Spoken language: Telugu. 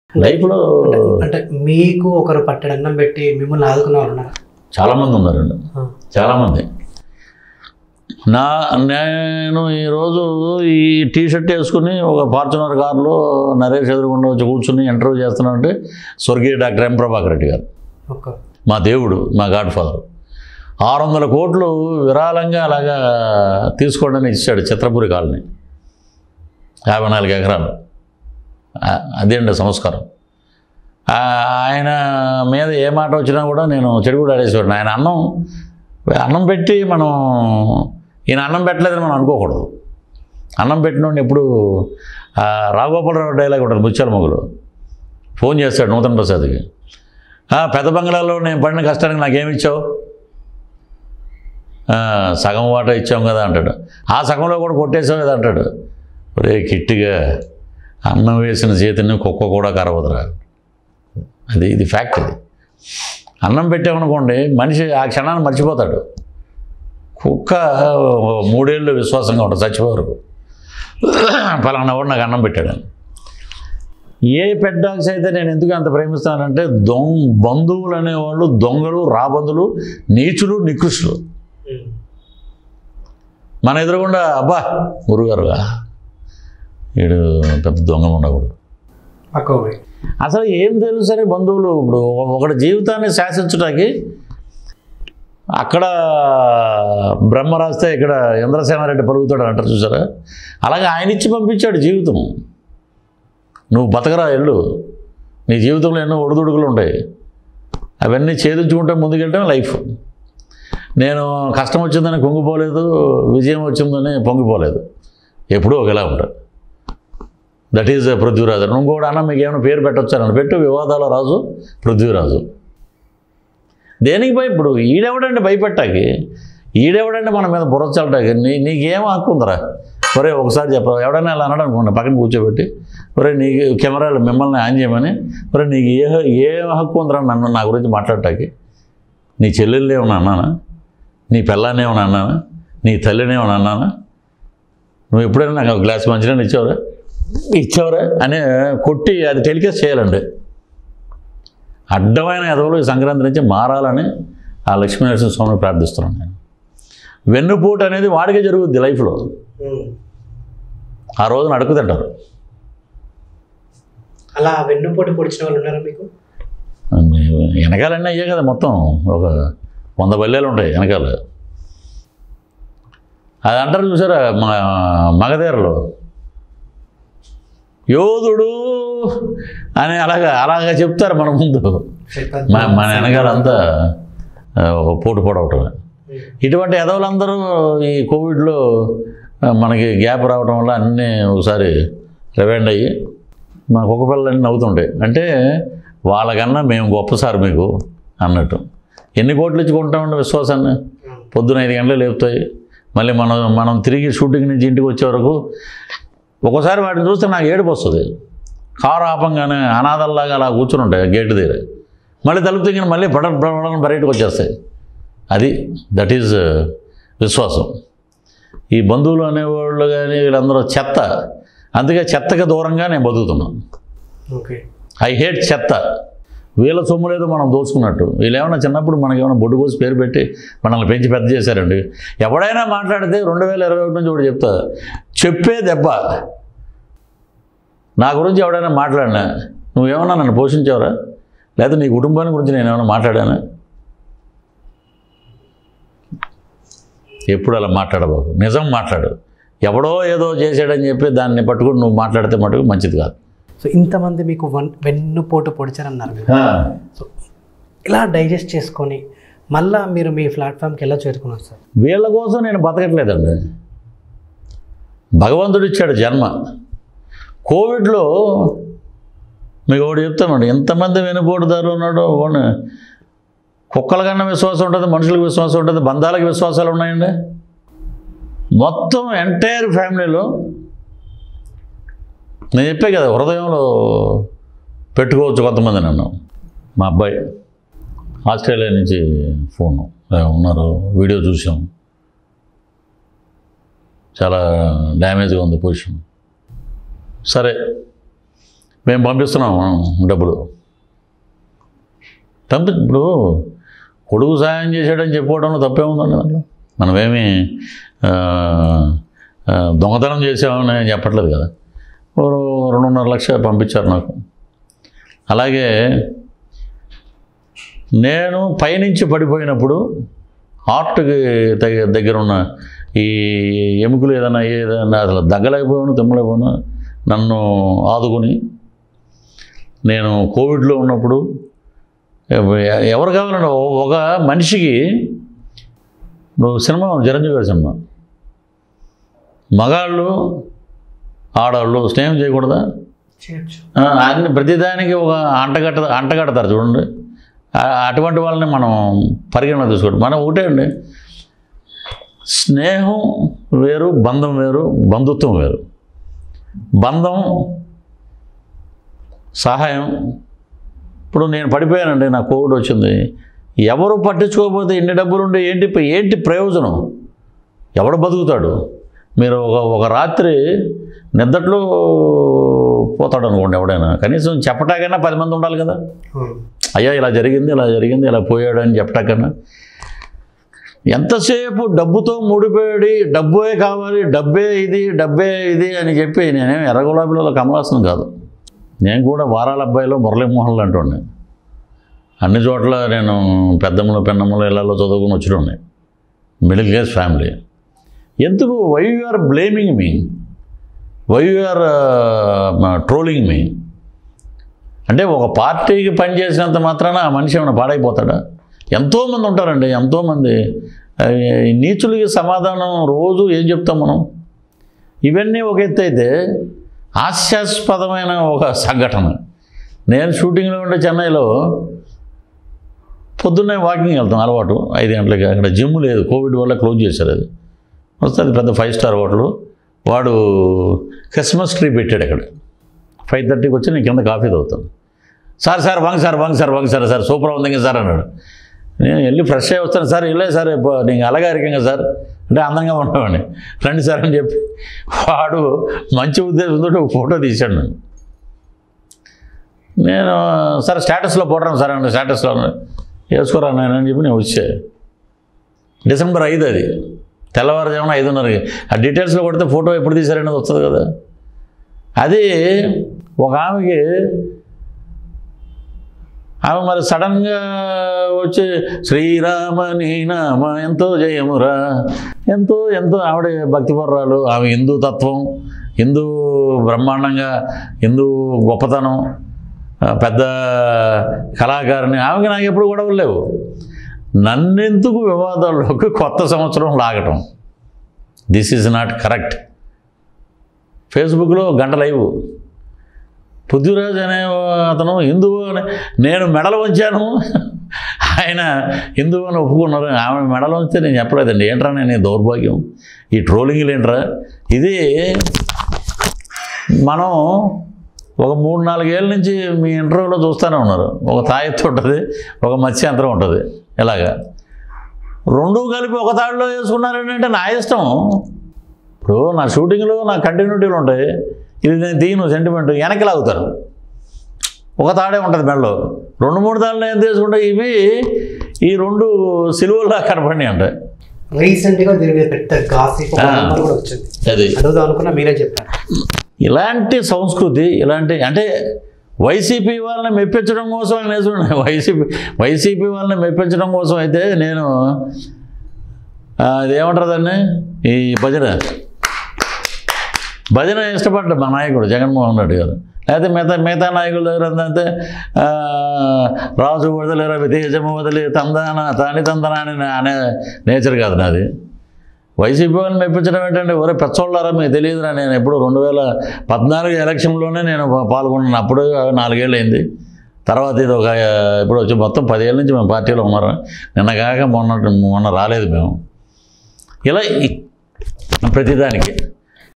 లైఫ్లో అంటే మీకు ఒకరు పట్టెడు అన్నం పెట్టి మిమ్మల్ని ఆదుకున్న వాళ్ళు ఉన్నారా? చాలామంది ఉన్నారండి, చాలామంది. నేను ఈరోజు ఈ టీషర్ట్ వేసుకుని ఒక ఫార్చునర్ కారులో నరేష్ ఎదురుగుండా వచ్చి కూర్చుని ఇంటర్వ్యూ చేస్తున్నానంటే స్వర్గీయ డాక్టర్ ఎం ప్రభాకర్ రెడ్డి గారు, మా దేవుడు, మా గాడ్ ఫాదర్. 600 కోట్లు విరాళంగా అలాగా తీసుకోండి అని ఇచ్చాడు చిత్రపురి కాలనీ, 54 ఎకరాలు. అదేంటి సంస్కారం. ఆయన మీద ఏ మాట వచ్చినా కూడా నేను చెడుగుడు ఆడేసేవాడిని. ఆయన అన్నం పెట్టి ఈయన అన్నం పెట్టలేదని మనం అనుకోకూడదు. అన్నం పెట్టినోడిని ఎప్పుడు రాఘోపాలరావు డైలాగ్ ఉంటుంది ముత్యాల మొగులు, ఫోన్ చేస్తాడు నూతన్ ప్రసాద్కి, పెద్ద బంగ్లాలో నేను పడిన కష్టానికి నాకేమి ఇచ్చావు, సగం వాటా ఇచ్చాం కదా అంటాడు. ఆ సగంలో కూడా కొట్టేసావు కదా అంటాడు. ఒరే కిట్టిగా అన్నం వేసిన చేతిని కుక్క కూడా కరవదురా. ఇది ఫ్యాక్ట్. ఇది అన్నం పెట్టామనుకోండి మనిషి ఆ క్షణాన్ని మర్చిపోతాడు. కుక్క 3 ఏళ్ళు విశ్వాసంగా ఉంటుంది చచ్చిపోయే వరకు, పలానా వాడు నాకు అన్నం పెట్టాడని. ఏ పెట్ డాగ్స్ అయితే నేను ఎందుకు అంత ప్రేమిస్తానంటే బంధువులు అనేవాళ్ళు దొంగలు, రాబందులు, నీచులు, నికృష్టులు. మన ఎదురుగుండా అబ్బా గురుగారుగా వీడు పెద్ద దొంగలు ఉండకూడదు. అసలు ఏం తెలుసు అని బంధువులు. ఇప్పుడు ఒకటి జీవితాన్ని శాసించడానికి అక్కడ బ్రహ్మ రాస్తే ఇక్కడ ఇంద్రసేనారెడ్డి పలుకుతాడు అంటారు చూసారా, అలాగే ఆయన ఇచ్చి పంపించాడు జీవితం. నువ్వు బతకరా ఎల్లు, నీ జీవితంలో ఎన్నో ఒడిదుడుకులు ఉంటాయి, అవన్నీ ఛేదించుకుంటే ముందుకెళ్ళటం లైఫ్. నేను కష్టం వచ్చిందని కుంగిపోలేదు, విజయం వచ్చిందని పొంగిపోలేదు, ఎప్పుడూ ఒకేలా ఉంటాడు. That is Prithviraj. ఇంకోటి అన్న మీకు ఏమైనా పేరు పెట్టొచ్చారని పెట్టు, వివాదాల రాజు పృథ్వీరాజు. దేనికి ఇప్పుడు ఈడెవడండి భయపెట్టాకి, ఈడెవడండి మన మీద బుర్ర చల్లటాకి, నీకేం హక్కు ఉందరా? ఒరే ఒకసారి చెప్పరా, ఎవడైనా ఇలా అన్నాడు అనుకోండి పక్కన కూర్చోబెట్టి, ఒరే నీకు కెమెరాలు మిమ్మల్ని ఆన్ చేయమని, ఒరే నీకు ఏ హక్కు ఉందరా నా గురించి మాట్లాడటానికి? నీ చెల్లెళ్ళు ఏమన్నా అన్నానా, నీ పిల్లాన్ని ఏమన్నా అన్నానా, నీ తల్లిని ఏమన్నా అన్నానా? నువ్వు ఎప్పుడైనా నాకు ఒక గ్లాస్ మంచినీళ్ళు ఇచ్చావరా అని కొట్టి అది టెలికాస్ట్ చేయాలండి. అడ్డమైన ఎదవలు ఈ సంక్రాంతి నుంచి మారాలని ఆ లక్ష్మీనరసింహ స్వామిని ప్రార్థిస్తున్నాను నేను. వెన్నుపోటు అనేది వాడికే జరుగుద్ది లైఫ్లో. ఆ రోజున అడుగు తింటారు. అలా వెన్నుపోటు పొడిచిన వాళ్ళు ఉన్నారా మీకు? వెనకాలన్నీ అయ్యే కదా, మొత్తం ఒక 100 బల్లేలు ఉంటాయి వెనకాల. అది అంటారు చూసారా మగధీరలో, యోధుడు అని అలాగా చెప్తారు మన ముందు, మన వెనకాలంతా ఒక పోటు పొడవటం. ఇటువంటి ఎదవులందరూ ఈ కోవిడ్లో మనకి గ్యాప్ రావడం వల్ల అన్నీ ఒకసారి రివైండ్ అయ్యి మా కుక్క పిల్లలన్నీ నవ్వుతుంటాయి. అంటే వాళ్ళకన్నా మేము గొప్ప సార్ మీకు అన్నట్టు. ఎన్ని కోట్లు ఇచ్చుకుంటామండి విశ్వాసాన్ని? పొద్దున 5 గంటలు లేపుతాయి, మళ్ళీ మనం తిరిగి షూటింగ్ నుంచి ఇంటికి వచ్చే వరకు ఒక్కోసారి వాటిని చూస్తే నాకు ఏడుపు వస్తుంది. కారు ఆపంగానే అనాథల్లాగా అలా కూర్చుని ఉంటాయి గేటు దగ్గర, మళ్ళీ తలుపు తిరిగిన మళ్ళీ పడని బయటకు వచ్చేస్తాయి. దట్ ఈజ్ విశ్వాసం. ఈ బంధువులు అనేవాళ్ళు కానీ వీళ్ళందరూ చెత్త. అందుకే చెత్తకి దూరంగా నేను బతుకుతున్నాను. ఐ హేట్ చెత్త. వీళ్ళ సొమ్ము లేదు మనం దోచుకున్నట్టు. వీళ్ళు ఏమన్నా చిన్నప్పుడు మనకేమైనా బొడ్డు కోసి పేరు పెట్టి మనల్ని పెంచి పెద్ద చేశారండి. ఎవడైనా మాట్లాడితే 2021 నుంచి ఒకటి చెప్తా, చెప్పే దెబ్బ. నా గురించి ఎవడైనా మాట్లాడినా నువ్వేమన్నా నన్ను పోషించావరా, లేదా నీ కుటుంబాన్ని గురించి నేను ఏమైనా మాట్లాడానా? ఎప్పుడు అలా మాట్లాడబాకు, నిజం మాట్లాడు. ఎవడో ఏదో చేసాడని చెప్పి దాన్ని పట్టుకుని నువ్వు మాట్లాడితే మటుకు మంచిది కాదు. సో ఇంతమంది మీకు వెన్నుపోటు పొడిచారన్నారు. సో ఇలా డైజెస్ట్ చేసుకొని మళ్ళీ మీరు మీ ప్లాట్ఫామ్కి ఎలా చేరుకున్నారు సార్? వీళ్ళ కోసం నేను బతకట్లేదండి. భగవంతుడు ఇచ్చాడు జన్మ. కోవిడ్లో మీకు ఒకటి చెప్తానండి, ఎంతమంది వెనుపోటుదారు ఉన్నాడో. కుక్కల కన్నా విశ్వాసం ఉంటుంది, మనుషులకు విశ్వాసం ఉంటుంది, బంధాలకు విశ్వాసాలు ఉన్నాయండి. మొత్తం ఎంటైర్ ఫ్యామిలీలో నేను చెప్పే కదా, హృదయంలో పెట్టుకోవచ్చు కొంతమంది. నన్ను మా అబ్బాయి ఆస్ట్రేలియా నుంచి ఫోను ఉన్నారు, వీడియో చూసాం, చాలా డ్యామేజ్గా ఉంది పొజిషన్. సరే మేము పంపిస్తున్నాం డబ్బులు ఇప్పుడు కొడుకు సాయం చేశాడని చెప్పుకోవడంలో తప్పేముందండి దాంట్లో. మనమేమి దొంగతనం చేసామని చెప్పట్లేదు కదా. 2.5 లక్షలు పంపించారు నాకు. అలాగే నేను పైనుంచి పడిపోయినప్పుడు హార్ట్కి దగ్గర ఉన్న ఈ ఎముకలు ఏదైనా అసలు దగ్గలేకపోయాను, తిమ్మలేకపోయాను, నన్ను ఆదుకుని నేను కోవిడ్లో ఉన్నప్పుడు ఎవరు కావాలంటే ఒక మనిషికి సినిమా చిరంజీవి గారి సినిమా మగాళ్ళు ఆడవాళ్ళు స్నేహం చేయకూడదా? అన్ని ప్రతిదానికి ఒక అంటగడతారు చూడండి. అటువంటి వాళ్ళని మనం పరిగణన తీసుకోండి. మనం ఒకటే అండి, స్నేహం వేరు, బంధం వేరు, బంధుత్వం వేరు. బంధం సహాయం. ఇప్పుడు నేను పడిపోయానండి, నాకు కోవిడ్ వచ్చింది, ఎవరు పట్టించుకోకపోతే ఇన్ని డబ్బులు ఉంటే ఏంటి ప్రయోజనం? ఎవడు బతుకుతాడు? మీరు ఒక రాత్రి నిద్దట్లో పోతాడు అనుకోండి ఎవడైనా, కనీసం చెప్పటాకైనా 10 మంది ఉండాలి కదా. అయ్యా ఇలా జరిగింది ఇలా పోయాడు అని చెప్పటాకన్నా. ఎంతసేపు డబ్బుతో ముడిపోయాడి, డబ్బే కావాలి, డబ్బే ఇది అని చెప్పి నేనేం ఎర్రగులాబీలో కమలాసనం కాదు. నేను కూడా వారాల అబ్బాయిలో మురళీమోహన్లు అంటుండే. అన్ని చోట్ల నేను పెద్దమ్మలు పెన్నమ్మలు ఇళ్లలో చదువుకుని వచ్చినాయి. Middle class family. ఎందుకు why you are blaming me, why you are trolling me? అంటే ఒక పార్టీకి పనిచేసినంత మాత్రాన ఆ మనిషి ఏమైనా పాడైపోతాడా? ఎంతోమంది ఉంటారండి, ఎంతోమంది. నీచులకి సమాధానం రోజు ఏం చెప్తాం మనం? ఇవన్నీ ఒక ఎత్తు అయితే, హాస్యాస్పదమైన ఒక సంఘటన. నేను షూటింగ్లో ఉండే చెన్నైలో పొద్దున్నే వాకింగ్ వెళ్తాం అలవాటు 5 గంటలకి. అక్కడ జిమ్ లేదు, కోవిడ్ వల్ల క్లోజ్ చేశారు. అది వస్తుంది పెద్ద 5 స్టార్ హోటల్. వాడు క్రిస్మస్ ట్రీ పెట్టాడు అక్కడ. 5:30కి వచ్చి నేను కింద కాఫీ తాగుతాను. సార్ వంగ సార్ సూపర్ ఉంది సార్ అన్నాడు. నేను వెళ్ళి ఫ్రెష్ అయ్యి వస్తాను. సార్ వెళ్ళే సార్ నేను అలాగే అరికంగా సార్ అంటే అందంగా ఉండేవాడిని. రండి సార్ అని చెప్పి వాడు మంచి ఉద్దేశంతో ఒక ఫోటో తీశాడు. నేను సార్ స్టేటస్లో పోవడం సార్ అంటే స్టేటస్లో వేసుకోరా అని చెప్పి నేను వచ్చే. డిసెంబర్ 5 అది, తెల్లవారుజామున 5:30కి. ఆ డీటెయిల్స్లో కొడితే ఫోటో ఎప్పుడు తీశారనేది వస్తుంది కదా. అది ఒక ఆమె మరి సడన్గా వచ్చి శ్రీరామ నీ నామ ఎంతో జయమురా, ఎంతో ఆవిడ భక్తిపర్రాలు. ఆమె హిందూ తత్వం, హిందూ బ్రహ్మాండంగా, హిందూ గొప్పతనం, పెద్ద కళాకారిణి. ఆమెకి నాకు ఎప్పుడు గొడవలు లేవు. నన్నెందుకు వివాదాల్లోకి కొత్త సంవత్సరం లాగటం? This is not correct. ఫేస్బుక్లో గంట లైవ్. పృథ్వీరాజ్ అనే అతను హిందువు అని నేను మెడలు వంచాను, ఆయన హిందువు అని ఒప్పుకున్నారు. ఆమె మెడలు వంచితే నేను చెప్పలేదండి. ఏంట్రా నేను దౌర్భాగ్యం, ఈ ట్రోలింగ్లు ఏంట్రా? ఇది మనం ఒక 3-4 ఏళ్ళ నుంచి మీ ఇంటర్వ్యూలో చూస్తూనే ఉన్నారు. ఒక తాయెత్తు ఉంటుంది, ఒక మత్స్యంత్రం ఉంటుంది. ఇలాగా 2 కలిపి ఒక తాడులో వేసుకున్నారంటే నా ఇష్టం. ఇప్పుడు నా షూటింగ్లో నా కంటిన్యూటీలు ఉంటాయి. ఇది నేను తీయను సెంటిమెంట్, వెనక్కి లాగుతారు. ఒక తాడే ఉంటుంది మెడలో. 2-3 తాళ్ళు ఏం తీసుకుంటే ఈ 2 సిలువల్లా కనపడి అంటాయి. రీసెంట్గా పెద్ద గాసిప్ కూడా వచ్చింది, అది అడుగుదాం అనుకున్నా, మీరే చెప్పారు. ఇలాంటి సంస్కృతి, ఇలాంటి అంటే వైసీపీ వాళ్ళని మెప్పించడం కోసం నేర్చుకున్నాను. వైసీపీ వాళ్ళని మెప్పించడం కోసం అయితే నేను అదేమంటారు దాన్ని, ఈ భజన ఇష్టపడ్డా మా నాయకుడు జగన్మోహన్ రెడ్డి గారు. లేకపోతే మిగతా నాయకుల దగ్గర అంతే రాజు వదిలే రవి తేజము వదిలి తందన అనే నేచర్ కాదు నాది. వైసీపీ వాళ్ళని మెప్పించడం ఏంటంటే, ఒరే పెచ్చోళ్ళారా మీకు తెలియదురా, నేను ఎప్పుడు 2014 ఎలక్షన్లోనే నేను పాల్గొన్నాను. అప్పుడు 4 ఏళ్ళు అయింది. తర్వాత ఇది ఇప్పుడు వచ్చి మొత్తం 10 ఏళ్ళ నుంచి మేము పార్టీలో ఉన్నారు. నిన్న కాక మొన్న రాలేదు మేము. ఇలా ప్రతిదానికి